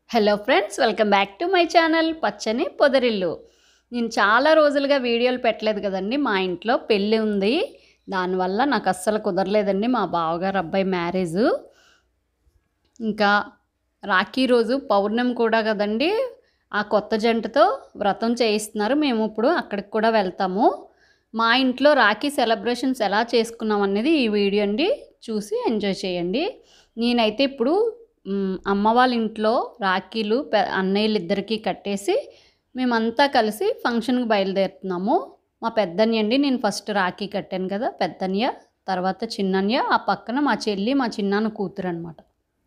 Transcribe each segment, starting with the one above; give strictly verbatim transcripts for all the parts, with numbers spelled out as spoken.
Hello friends, welcome back to my channel Pachani Podarillu. నేను చాలా రోజులుగా వీడియోలు పెట్టలేదు కదండి. మా ఇంట్లో పెళ్ళి ఉంది, దానివల్ల నాకు అస్సలు కుదరలేదండి. మా బావగారు అబ్బాయి మ్యారేజు. ఇంకా రాఖీ రోజు పౌర్ణమి కూడా కదండి. ఆ కొత్త జంటతో వ్రతం చేయిస్తున్నారు. మేము ఇప్పుడు అక్కడికి కూడా వెళ్తాము. మా ఇంట్లో రాఖీ సెలబ్రేషన్స్ ఎలా చేసుకున్నాం అనేది ఈ వీడియో అండి, చూసి ఎంజాయ్ చేయండి. నేనైతే ఇప్పుడు అమ్మ వాళ్ళ ఇంట్లో రాఖీలు అన్నయ్యలు ఇద్దరికి కట్టేసి మేమంతా కలిసి ఫంక్షన్కి బయలుదేరుతున్నాము. మా పెద్దన్నయ్య అండి, నేను ఫస్ట్ రాఖీ కట్టాను కదా, పెద్దన్నయ్య, తర్వాత చిన్నన్నయ్య, ఆ పక్కన మా చెల్లి, మా చిన్నాన్న కూతురు అనమాట.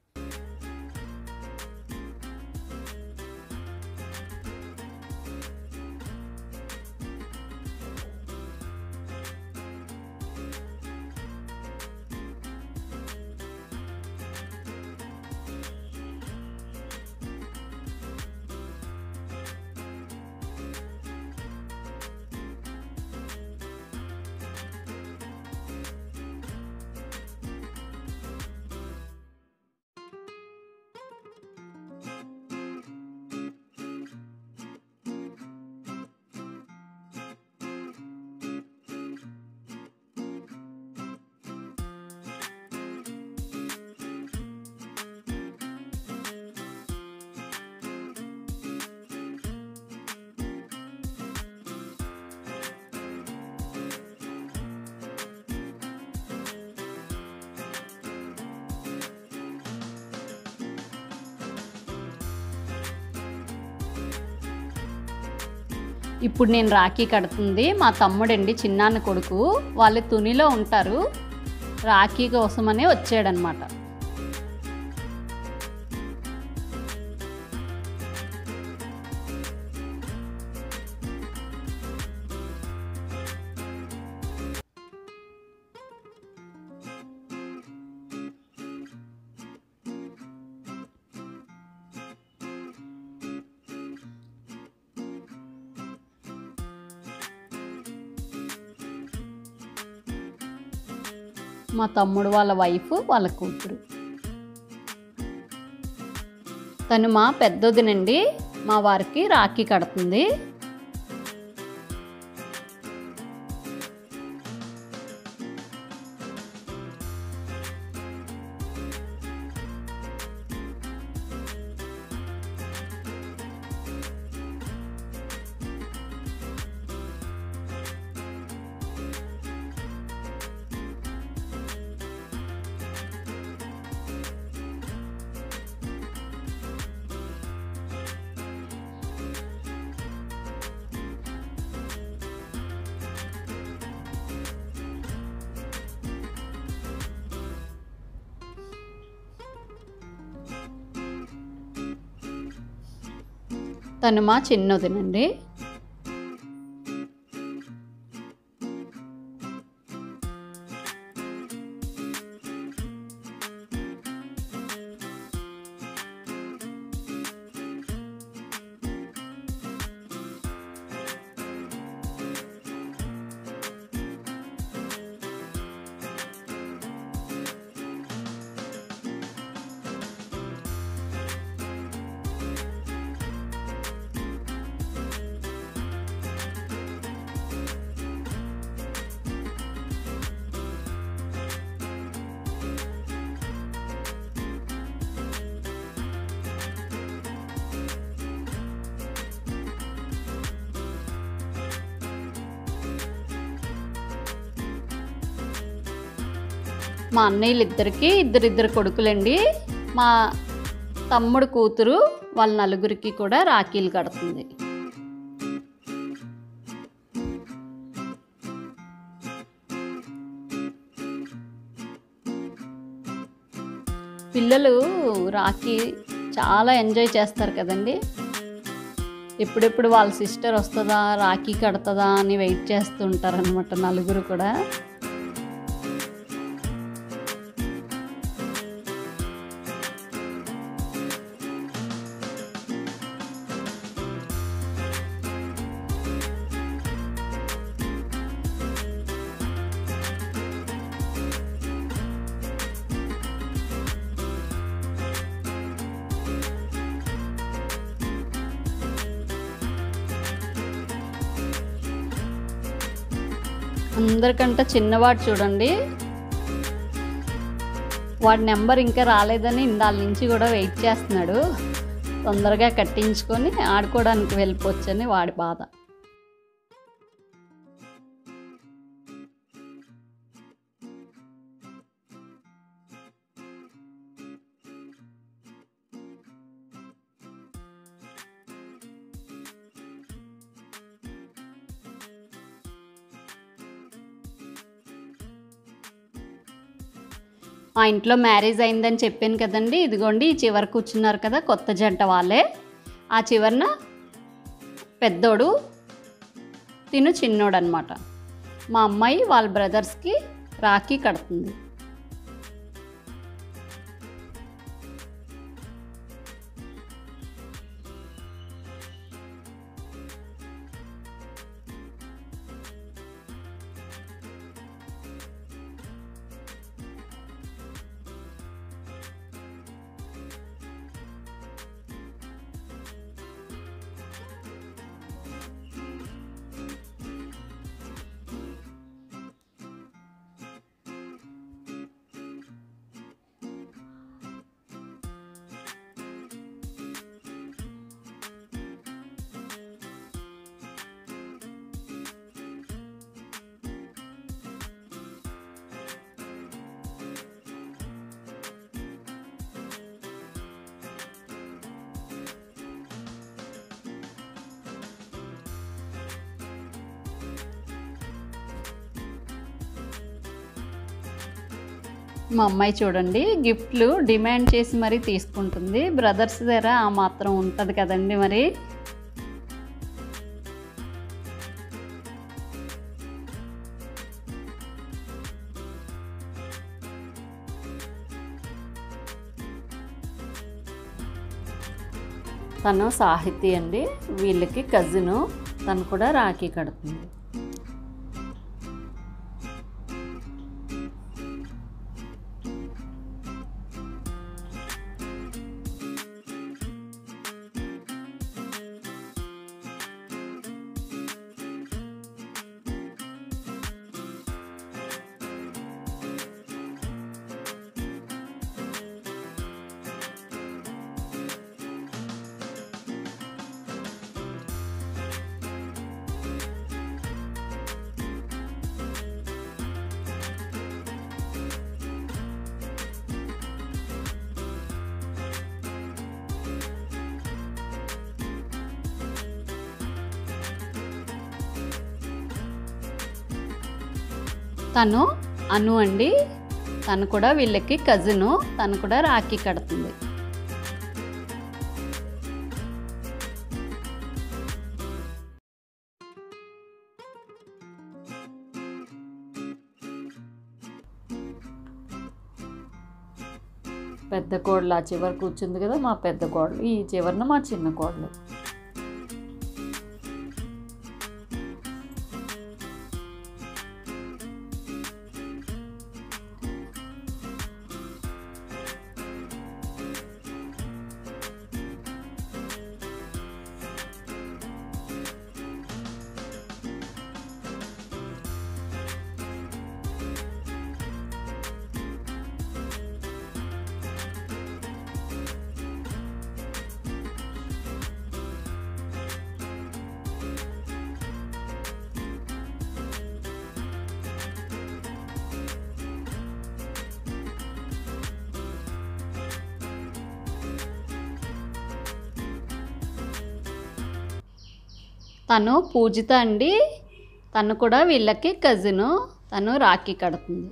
ఇప్పుడు నేను రాఖీ కడుతుంది మా తమ్ముడండి, చిన్నాన్న కొడుకు. వాళ్ళు తునిలో ఉంటారు, రాఖీ కోసమనే వచ్చాడనమాట. మా తమ్ముడు వాళ్ళ వైఫ్, వాళ్ళ కూతురు. తను మా పెద్దదినండి, మా వారికి రాఖీ కడుతుంది. తను మా చిన్నదినండి. మా అన్నయ్యలు ఇద్దరికి ఇద్దరిద్దరు కొడుకులండి. మా తమ్ముడు కూతురు వాళ్ళ నలుగురికి కూడా రాఖీలు కడుతుంది. పిల్లలు రాఖీ చాలా ఎంజాయ్ చేస్తారు కదండి. ఎప్పుడెప్పుడు వాళ్ళ సిస్టర్ వస్తుందా, రాఖీ కడుతుందా అని వెయిట్ చేస్తూ ఉంటారనమాట నలుగురు కూడా. అందరికంటే చిన్నవాడు చూడండి, వాడి నెంబర్ ఇంకా రాలేదని ఇందాల నుంచి కూడా వెయిట్ చేస్తున్నాడు. తొందరగా కట్టించుకొని ఆడుకోవడానికి వెళ్ళిపోవచ్చని వాడి బాధ. మా ఇంట్లో మ్యారేజ్ అయిందని చెప్పాను కదండి. ఇదిగోండి ఈ చివర కూర్చున్నారు కదా కొత్త జంట వాళ్ళే. ఆ చివరన పెద్దోడు, తిను చిన్నోడు అనమాట. మా అమ్మాయి వాళ్ళ బ్రదర్స్కి రాఖీ కడుతుంది. మా అమ్మాయి చూడండి గిఫ్ట్లు డిమాండ్ చేసి మరీ తీసుకుంటుంది. బ్రదర్స్ దగ్గర ఆ మాత్రం ఉంటుంది కదండి మరి. తను సాహితీ అండి, వీళ్ళకి కజిను. తను కూడా రాఖీ కడుతుంది. తను అను అండి, తను కూడా వీళ్ళకి కజిను. తను కూడా రాఖీ కడుతుంది. పెద్ద కోడలు ఆ చివరి కూర్చుంది కదా మా పెద్ద కోడలు, ఈ చివరిన మా చిన్న కోడలు. తను పూజిత అండి, తను కూడా వీళ్ళకి కజిను. తను రాఖీ కడుతుంది.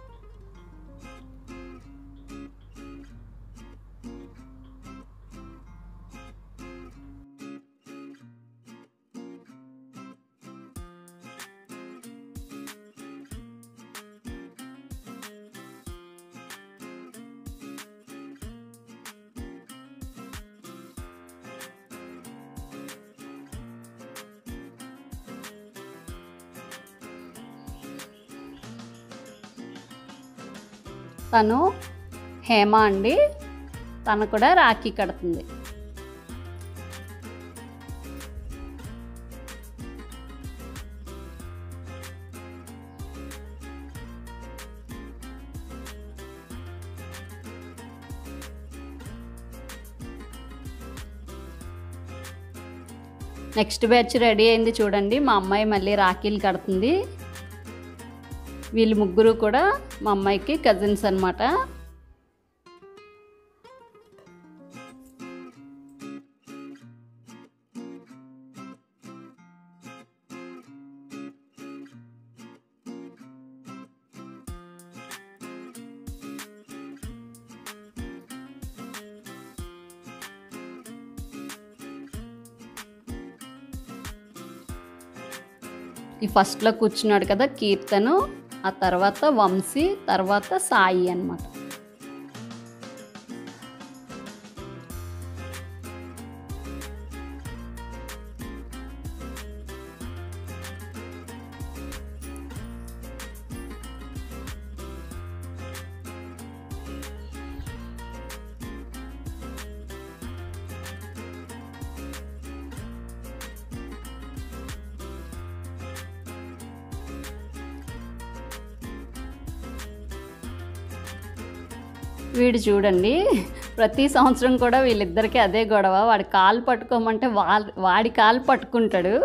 తను హేమ అండి, తను కూడా రాఖీ కడుతుంది. నెక్స్ట్ బ్యాచ్ రెడీ అయింది చూడండి. మా అమ్మాయి మళ్ళీ రాఖీలు కడుతుంది. వీళ్ళు ముగ్గురు కూడా మా అమ్మాయికి కజిన్స్ అన్నమాట. ఈ ఫస్ట్లో కూర్చున్నాడు కదా కీర్తను, ఆ తర్వాత వంశీ, తర్వాత సాయి అన్నమాట. వీడు చూడండి, ప్రతి సంవత్సరం కూడా వీళ్ళిద్దరికీ అదే గొడవ. వాడి కాలు పట్టుకోమంటే వా వాడి కాలు పట్టుకుంటాడు.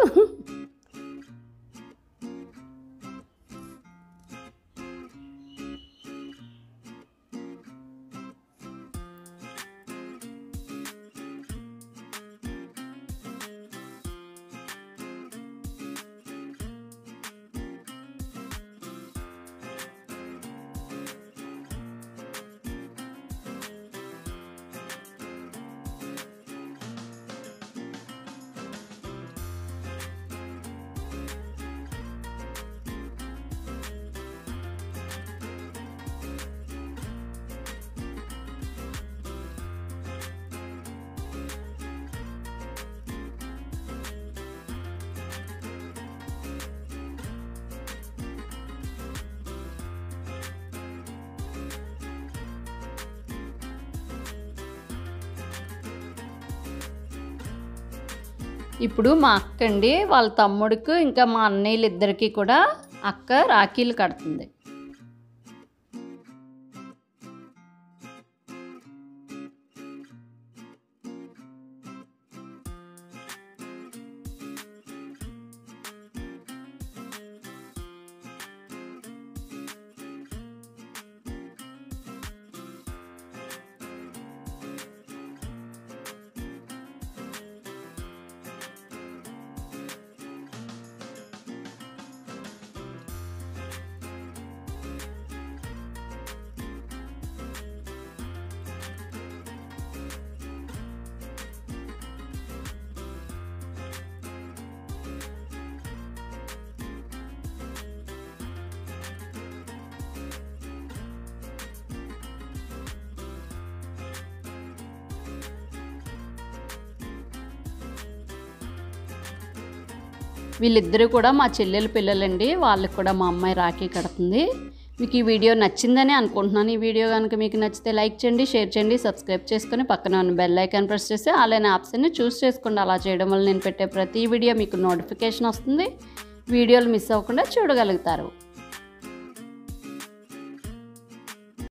ఇప్పుడు మా అక్క అండి, వాళ్ళ తమ్ముడికి ఇంకా మా అన్నయ్యలు ఇద్దరికి కూడా అక్క రాఖీలు కడుతుంది. వీళ్ళిద్దరూ కూడా మా చెల్లెల పిల్లలండి. వాళ్ళకి కూడా మా అమ్మాయి రాఖీ కడుతుంది. మీకు ఈ వీడియో నచ్చిందని అనుకుంటున్నాను. ఈ వీడియో కనుక మీకు నచ్చితే లైక్ చేయండి, షేర్ చేయండి, సబ్స్క్రైబ్ చేసుకొని పక్కన ఉన్న బెల్ ఐకాన్ ప్రెస్ చేసి అలానే ఆప్షన్ని చూస్ చేసుకోండి. అలా చేయడం వల్ల నేను పెట్టే ప్రతి వీడియో మీకు నోటిఫికేషన్ వస్తుంది. వీడియోలు మిస్ అవ్వకుండా చూడగలుగుతారు.